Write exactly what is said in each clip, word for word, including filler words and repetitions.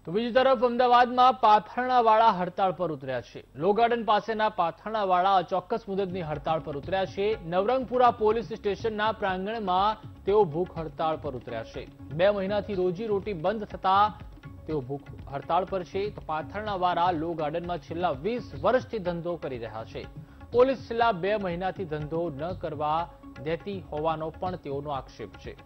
તો બીજી તરફ અમદાવાદમાં પાથરણાવાળા હડતાળ પર ઉતર્યા છે। લો ગાર્ડન પાસેના પાથરણાવાળા અચોક્કસ મુદતની હડતાળ પર ઉતર્યા છે। નવરંગપુરા પોલીસ સ્ટેશનના પ્રાંગણમાં તેઓ ભૂખ હડતાળ પર ઉતર્યા છે। બે મહિનાથી રોજી રોટી બંધ થતા તેઓ ભૂખ હડતાળ પર છે। તો પાથરણાવાળા લો ગાર્ડનમાં છેલ્લા વીસ વર્ષથી ધંધો કરી રહ્યા છે। પોલીસ છેલ્લા બે મહિનાથી ધંધો ન કરવા દેતી હોવાનો પણ તેઓનો આક્ષેપ છે।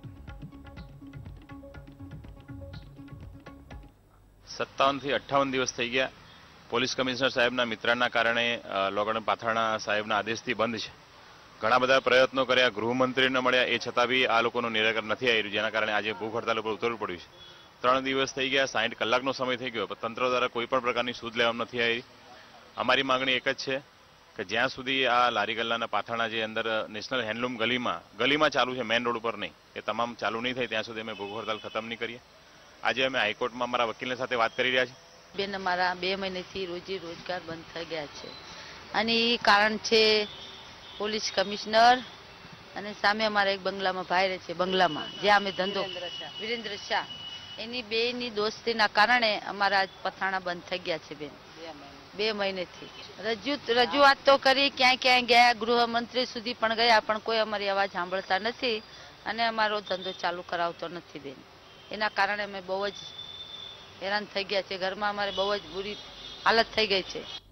सत्तावन थी अठावन दिवस थी गया। पोलीस कमिश्नर साहेबना मित्रना कारणे लो गार्डन पाथरણા साहेबना आदेशथी बंद है। घणा बधा प्रयत्नों कर्या, गृहमंत्री न मळ्या, ए छतां बी आ लोकोनुं निराकरण नहीं आव्युं, जेना कारणे आज भूख हड़ताल पर उतरવું પડ્યું છે। त्रण दिवस थी गया, साठ कलाकनो समय थी गयो, पण तंत्र द्वारा कोईपण प्रकारनी सूद लेवामां नहीं आई। अमारी मागणी एक ज छे कि ज्यां सुधी आ लारी गल्लाना पाथरણા जे अंदर नेशनल हेन्डलूम गलीमां गलीमां चालू है, मेन रोड पर नहीं, ए तमाम चालू नहीं थाय त्यां सुधी अमे भूख हड़ताल खत्म नहीं करीए। आज अमे हाईकोर्ट में अमरा वकील साथे बात करी रह्या छीए। बेन अमरा बे महीनेथी रोजी रोजगार बंद थई गया छे अने ई कारण छे पोलीस कमिश्नर अने सामे अमारा एक बंगलामां भाई रहे छे, बंगलामां जे अमे धंधो वीरेन्द्र शाह एनी बेनी दोस्तीना कारणे अमारा पथाणा बंद थई गया छे। बेन बे महीनेथी रजू रजूआत तो करी, क्यांय क्यांय गया, गृहमंत्री सुधी पण गया, पण कोई अमारी अवाज सांभळता नथी अने अमारो धंधो चालू करावतो नथी। बेन एना कारणे अमे बहु ज हैरान थई गया छे। घर में अमारे बहु ज बुरी हालत थई गई छे।